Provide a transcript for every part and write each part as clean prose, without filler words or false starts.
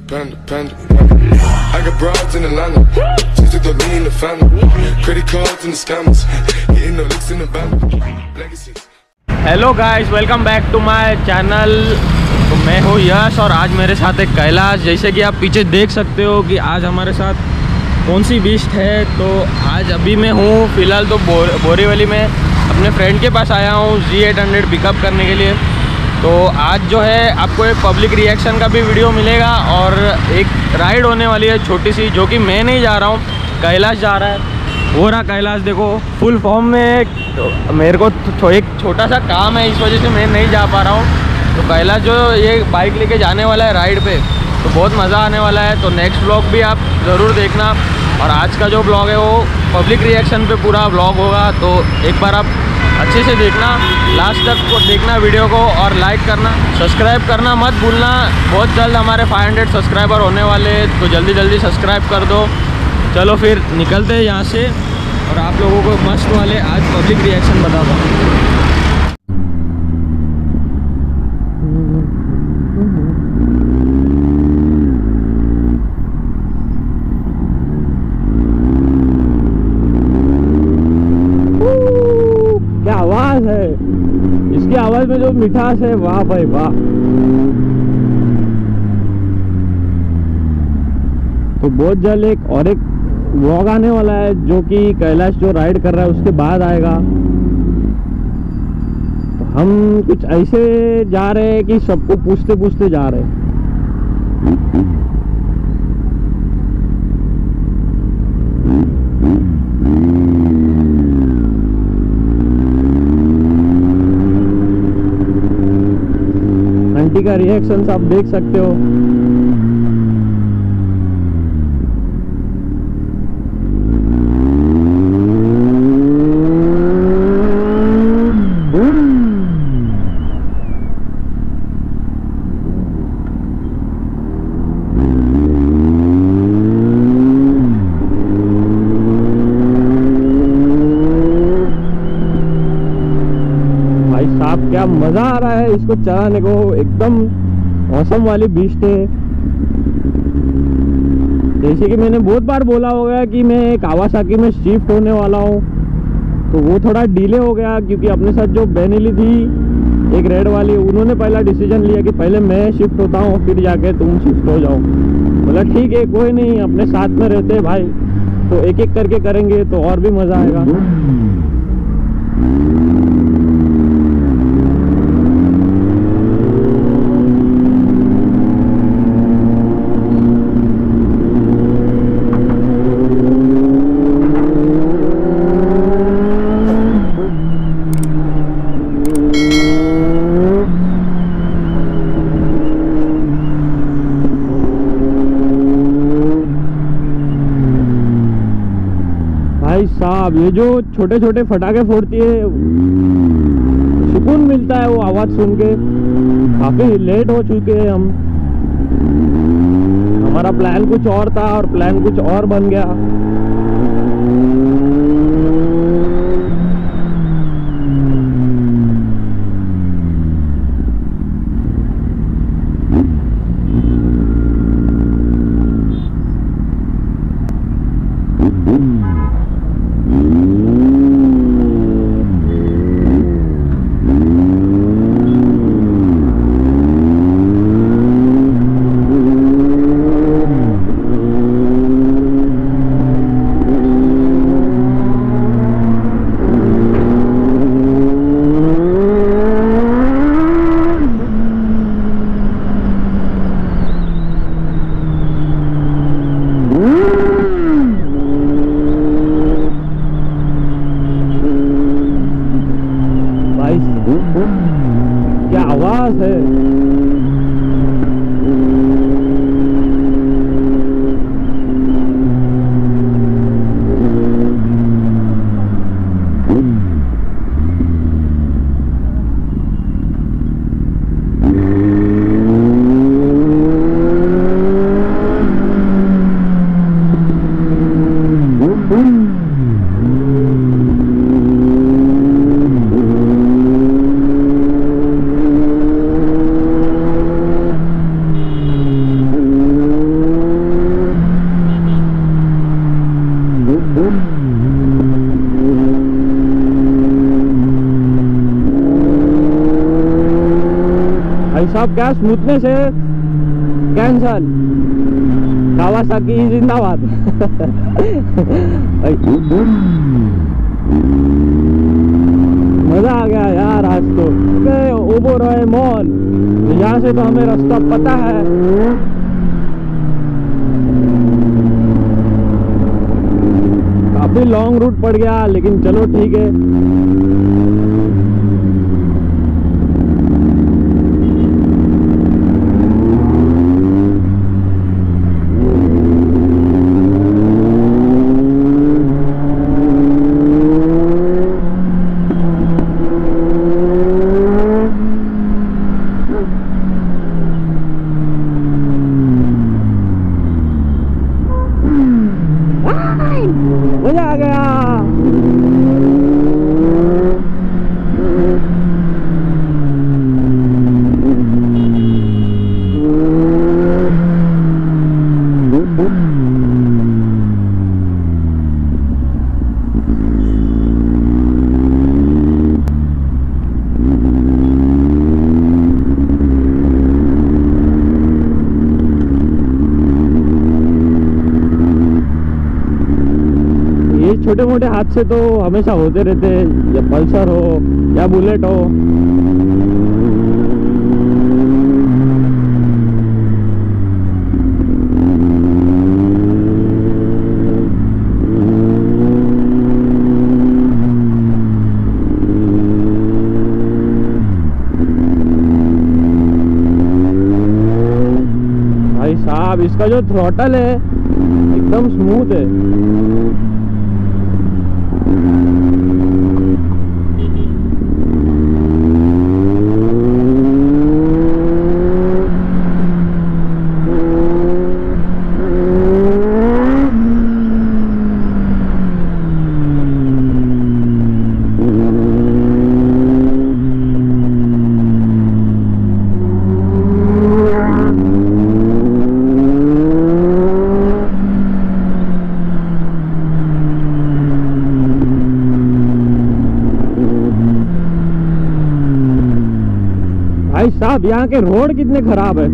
I got broads in Atlanta, just took the lean in the family, credit cards and the scammers, getting no licks in the band, legacies. Hello guys, welcome back to my channel. तो मैं हूँ यश और आज मेरे साथ एक कैलाश। जैसे कि आप पीछे देख सकते हो कि आज हमारे साथ कौन सी बीस्ट है। तो आज अभी मैं हूँ फ़िलहाल तो बोरीवली में अपने फ्रेंड के पास आया हूँ G800 पिकअप करने के लिए। तो आज जो है आपको एक पब्लिक रिएक्शन का भी वीडियो मिलेगा और एक राइड होने वाली है छोटी सी, जो कि मैं नहीं जा रहा हूँ, कैलाश जा रहा है। वो रहा कैलाश, देखो फुल फॉर्म में। तो मेरे को एक छोटा सा काम है, इस वजह से मैं नहीं जा पा रहा हूँ। तो कैलाश जो ये बाइक लेके जाने वाला है राइड पे, तो बहुत मज़ा आने वाला है। तो नेक्स्ट ब्लॉग भी आप ज़रूर देखना। और आज का जो ब्लॉग है वो पब्लिक रिएक्शन पे पूरा ब्लॉग होगा। तो एक बार आप अच्छे से देखना, लास्ट तक को देखना वीडियो को, और लाइक करना, सब्सक्राइब करना मत भूलना। बहुत जल्द हमारे 500 सब्सक्राइबर होने वाले, तो जल्दी जल्दी सब्सक्राइब कर दो। चलो फिर निकलते हैं यहाँ से और आप लोगों को मस्त वाले आज पब्लिक रिएक्शन बताता हूँ। क्या आवाज़ है, इसकी आवाज़ में जो मिठास है, वाह भाई वाह। तो बहुत जल्द एक व्लॉग आने वाला है, जो कि कैलाश जो राइड कर रहा है उसके बाद आएगा। तो हम कुछ ऐसे जा रहे हैं कि सबको पूछते पूछते जा रहे हैं। आंटी का रिएक्शन आप देख सकते हो। क्या मजा आ रहा है इसको चलाने को, एकदम मौसम वाली बीस्ट है। जैसे कि मैंने बहुत बार बोला होगा कि मैं कावासाकी में शिफ्ट होने वाला हूँ, तो वो थोड़ा डिले हो गया क्योंकि अपने साथ जो बेनिली थी एक रेड वाली, उन्होंने पहला डिसीजन लिया कि पहले मैं शिफ्ट होता हूँ फिर जाके तुम शिफ्ट हो जाओ। बोला ठीक है, कोई नहीं, अपने साथ में रहते हैं भाई, तो एक एक करके करेंगे तो और भी मज़ा आएगा। साहब ये जो छोटे छोटे फटाके फोड़ती है, सुकून मिलता है वो आवाज़ सुन के। काफ़ी लेट हो चुके हैं हम, हमारा प्लान कुछ और था और प्लान कुछ और बन गया। क्या आवाज है। भाई साहब क्या स्मूथनेस है, कैंसल। कावासाकी जिंदाबाद। मजा आ गया यार आज तो। ओबोराएमोन, यहाँ से तो हमें रास्ता पता है। काफी लॉन्ग रूट पड़ गया, लेकिन चलो ठीक है। मजा आ गया। छोटे मोटे हादसे तो हमेशा होते रहते हैं, या पल्सर हो या बुलेट हो। भाई साहब इसका जो थ्रॉटल है एकदम स्मूथ है। भाई साहब यहाँ के रोड कितने खराब है।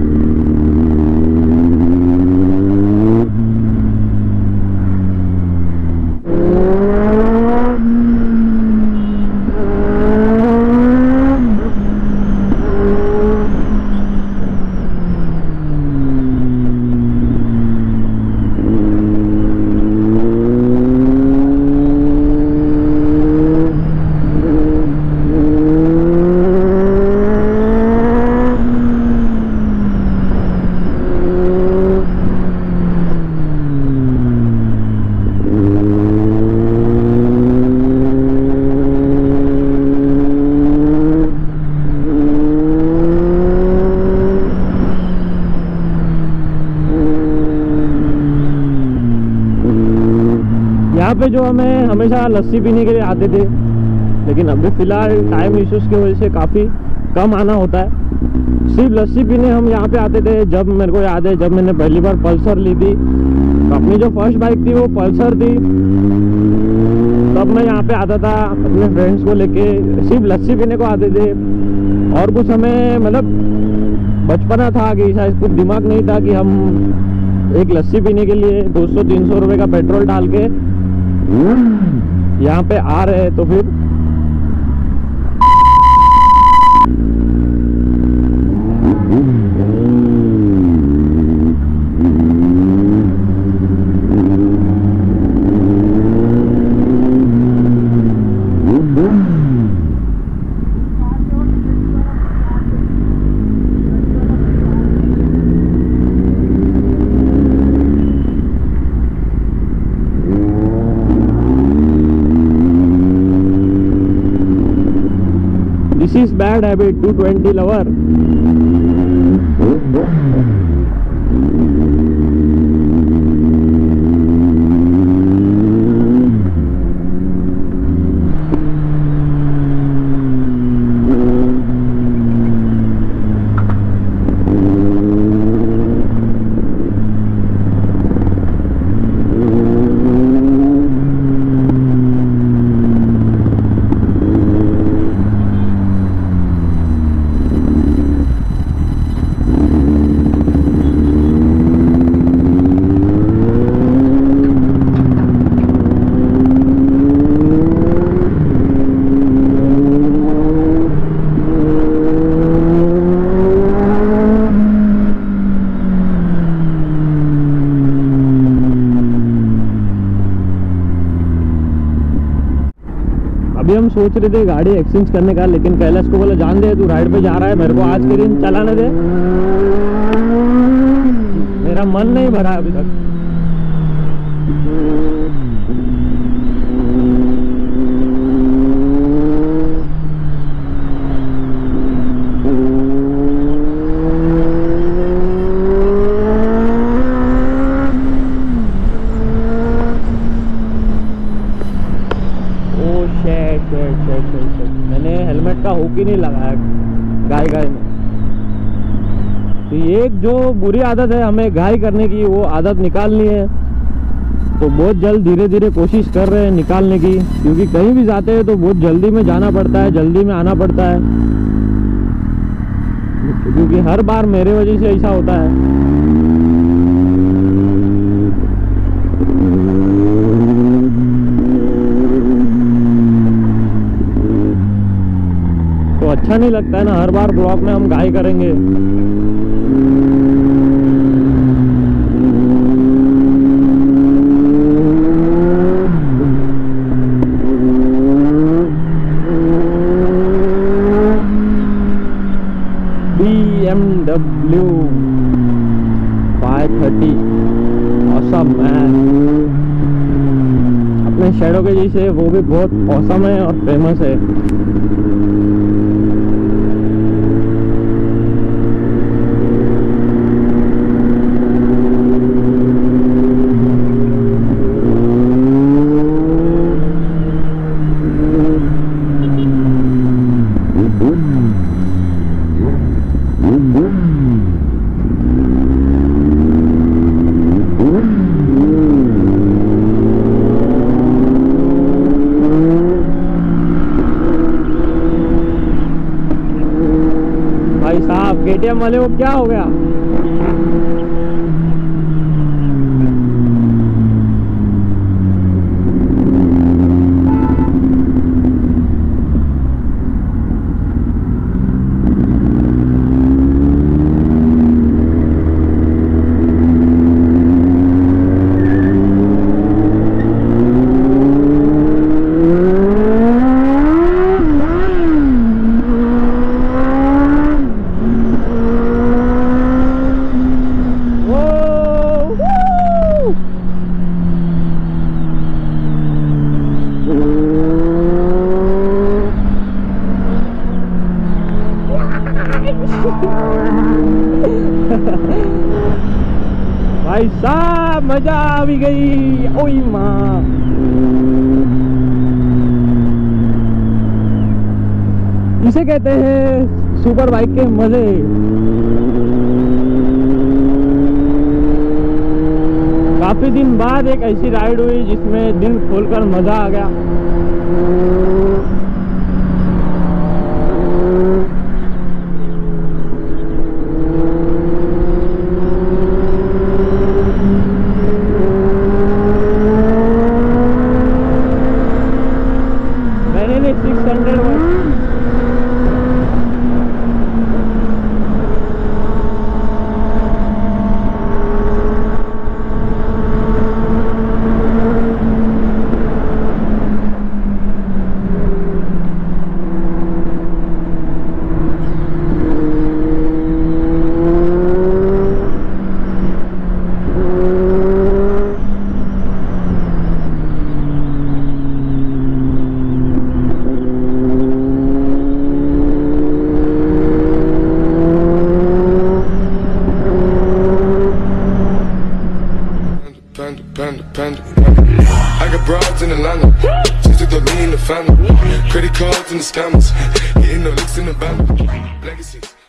यहाँ पे जो हमें हमेशा लस्सी पीने के लिए आते थे, लेकिन अभी फ़िलहाल टाइम इश्यूज़ की वजह से काफ़ी कम आना होता है। सिर्फ लस्सी पीने हम यहाँ पे आते थे। जब मेरे को याद है, जब मैंने पहली बार पल्सर ली थी, तो अपनी जो फर्स्ट बाइक थी वो पल्सर थी, तब मैं यहाँ पे आता था अपने फ्रेंड्स को लेके। सिर्फ लस्सी पीने को आते थे, और कुछ हमें मतलब बचपना था कि शायद कुछ दिमाग नहीं था कि हम एक लस्सी पीने के लिए 200-300 रुपये का पेट्रोल डाल के यहाँ पे आ रहे हैं। तो फिर This is bad habit, 220 lover. सोच रहे थे गाड़ी एक्सचेंज करने का, लेकिन कैलाश को बोला जान दे, तू राइड पे जा रहा है, मेरे को आज के दिन चलाने दे, मेरा मन नहीं भरा अभी तक। मैंने हेलमेट का हुक ही नहीं लगाया गाय में। तो ये एक जो बुरी आदत है हमें घाई करने की, वो आदत निकालनी है। तो बहुत जल्द धीरे धीरे कोशिश कर रहे हैं निकालने की, क्योंकि कहीं भी जाते हैं तो बहुत जल्दी में जाना पड़ता है, जल्दी में आना पड़ता है, क्योंकि हर बार मेरे वजह से ऐसा होता है। तो अच्छा नहीं लगता है ना, हर बार ब्लॉक में हम गाय करेंगे। BMW 530 ऑसम है, अपने शैडो के जैसे वो भी बहुत ऑसम है और फेमस है। भाई साहब KTM वाले को क्या हो गया? भाई साहब मजा आ भी गई। ओई माँ, इसे कहते हैं सुपर बाइक के मजे। काफी दिन बाद एक ऐसी राइड हुई जिसमें दिल खोलकर मजा आ गया। I got broads in Atlanta, just took the lean in the family, credit cards and the scammers, hitting the licks in the band, legacies.